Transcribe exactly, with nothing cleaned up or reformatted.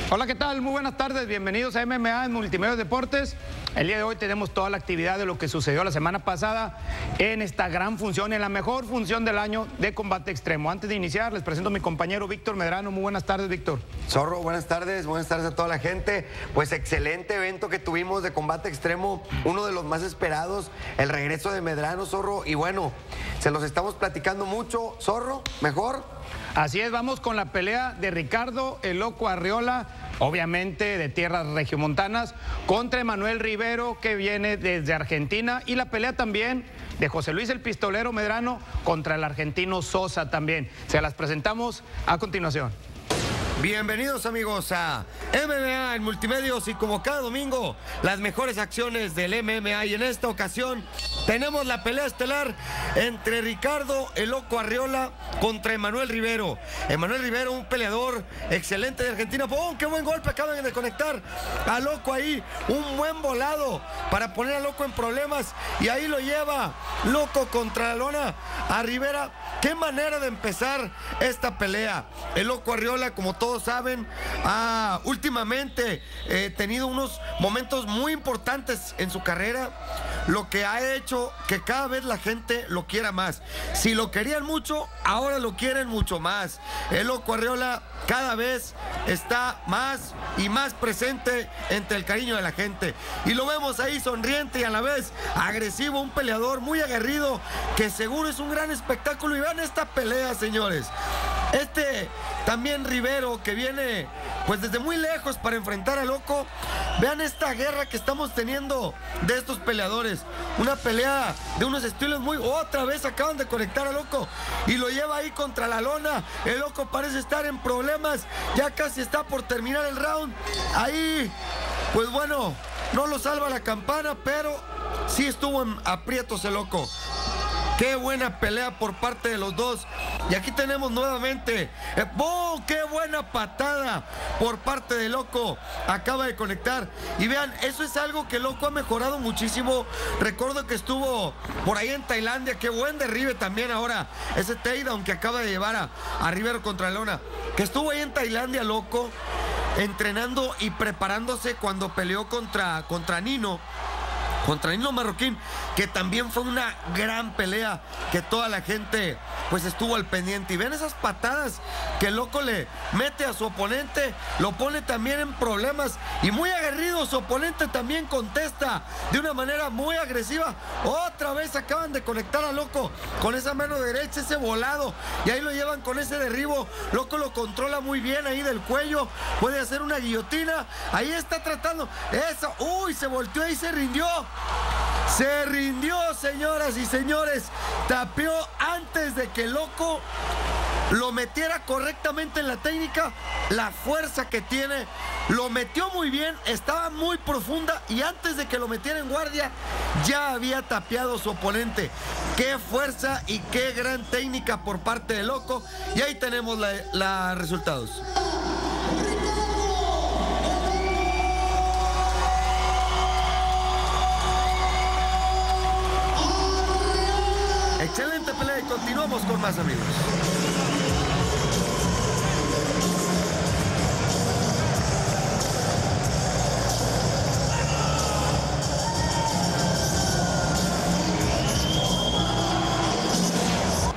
Hola, ¿qué tal? Muy buenas tardes, bienvenidos a M M A en Multimedios Deportes. El día de hoy tenemos toda la actividad de lo que sucedió la semana pasada en esta gran función, en la mejor función del año de combate extremo. Antes de iniciar, les presento a mi compañero Víctor Medrano. Muy buenas tardes, Víctor. Zorro, buenas tardes, buenas tardes a toda la gente. Pues excelente evento que tuvimos de combate extremo, uno de los más esperados, el regreso de Medrano, Zorro. Y bueno, se los estamos platicando mucho, Zorro, mejor. Así es, vamos con la pelea de Ricardo El Loco Arriola, obviamente de tierras regiomontanas, contra Emanuel Rivero, que viene desde Argentina, y la pelea también de José Luis el Pistolero Medrano contra el argentino Sosa también. Se las presentamos a continuación. Bienvenidos amigos a M M A en Multimedios, y como cada domingo las mejores acciones del M M A, y en esta ocasión tenemos la pelea estelar entre Ricardo El Loco Arriola contra Emanuel Rivero. Emanuel Rivero, un peleador excelente de Argentina. ¡Oh, qué buen golpe! Acaban de conectar a Loco ahí, un buen volado para poner a Loco en problemas, y ahí lo lleva Loco contra la lona a Rivera. ¡Qué manera de empezar esta pelea! El Loco Arriola, como todos Todos saben, ha últimamente eh, tenido unos momentos muy importantes en su carrera, lo que ha hecho que cada vez la gente lo quiera más. Si lo querían mucho, ahora lo quieren mucho más. El Loco Arriola cada vez está más y más presente entre el cariño de la gente, y lo vemos ahí sonriente y a la vez agresivo, un peleador muy aguerrido que seguro es un gran espectáculo. Y vean esta pelea, señores. Este también Rivero, que viene pues desde muy lejos para enfrentar a Loco. Vean esta guerra que estamos teniendo de estos peleadores. Una pelea de unos estilos muy... Otra vez acaban de conectar a Loco y lo lleva ahí contra la lona. El Loco parece estar en problemas. Ya casi está por terminar el round. Ahí, pues bueno, no lo salva la campana, pero sí estuvo en aprietos el Loco. Qué buena pelea por parte de los dos. Y aquí tenemos nuevamente, eh, ¡oh, qué buena patada por parte de Loco! Acaba de conectar. Y vean, eso es algo que Loco ha mejorado muchísimo. Recuerdo que estuvo por ahí en Tailandia. Qué buen derribe también ahora. Ese takedown que acaba de llevar a, a Rivero contra Lona. Que estuvo ahí en Tailandia, Loco, entrenando y preparándose cuando peleó contra, contra Nino. Contra Nino Marroquín, que también fue una gran pelea, que toda la gente pues estuvo al pendiente. Y ven esas patadas que el Loco le mete a su oponente, lo pone también en problemas, y muy aguerrido su oponente también contesta de una manera muy agresiva. Otra vez acaban de conectar a Loco con esa mano derecha, ese volado, y ahí lo llevan con ese derribo. Loco lo controla muy bien ahí del cuello, puede hacer una guillotina, ahí está tratando, eso, uy, se volteó y se rindió. Se rindió, señoras y señores. Tapeó antes de que Loco lo metiera correctamente en la técnica. La fuerza que tiene, lo metió muy bien, estaba muy profunda, y antes de que lo metiera en guardia ya había tapeado a su oponente. Qué fuerza y qué gran técnica por parte de Loco. Y ahí tenemos los resultados. Excelente pelea, y continuamos con más, amigos.